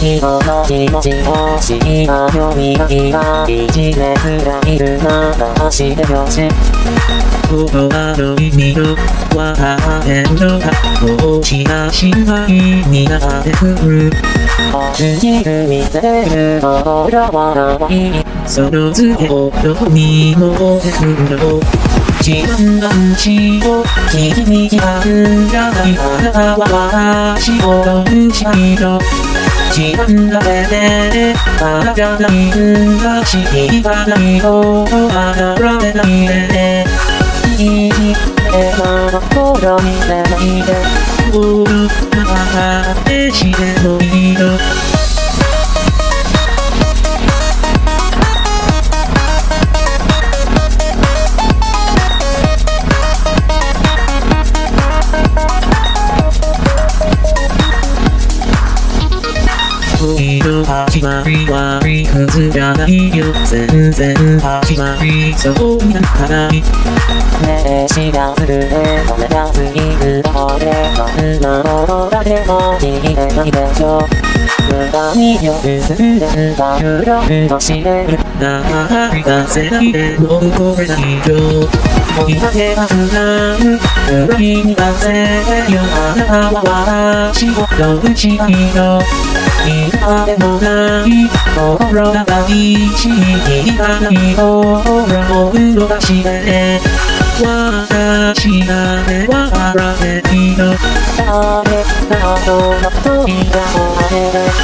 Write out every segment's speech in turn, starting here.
人の気持ちを知りなよみがいが一列がいるなら足でよし心の意味のわかってるのか大きな心配になってくる過ぎる見てるのが笑いその図をどこにも出るの自分の道を聞きに来たんじゃないあなたは私をどうしたいの自分の手でただじゃないんだ知りたないことはなられないでいいな心見せないで心の中でしてもいいの恋の始まりは理屈じゃないよ全然始まりそうにならないねえ知らずるね止めたすぎるとこでそんなものだけも聞いてないでしょ無駄に夜するんだよ夜と知れる涙せないでもうこれないよ追いかけたくなる黒いに出せよあなたは私をどうしたいの今でもない心が大事にいかない心を動かして私だけは笑っていいの誰かとの恋が終われる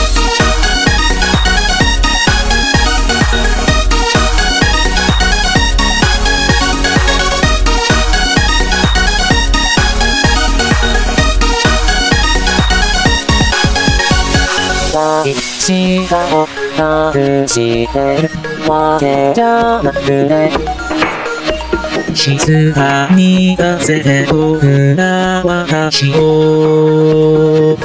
大事だを隠してるわけじゃなくね静かに出せてこんな私を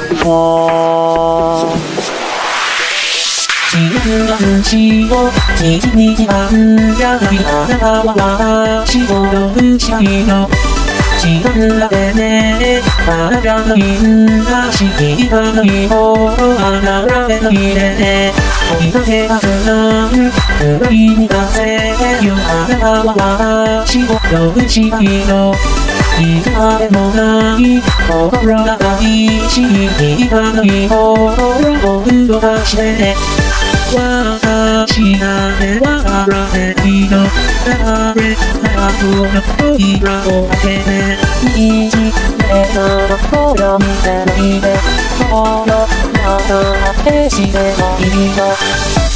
自分の道を聞きに来たんじゃないあなたは私をどうしたいの自分だけでただじゃないんだ知りたないことはなられないで追いかけたくなる暗いに出せよあなたは私をどうしたいの今でもない心が大事にいかない心を動かして私だけは笑っていいの誰かとの扉を開けていじめな心見せないで心の中でしてもいいの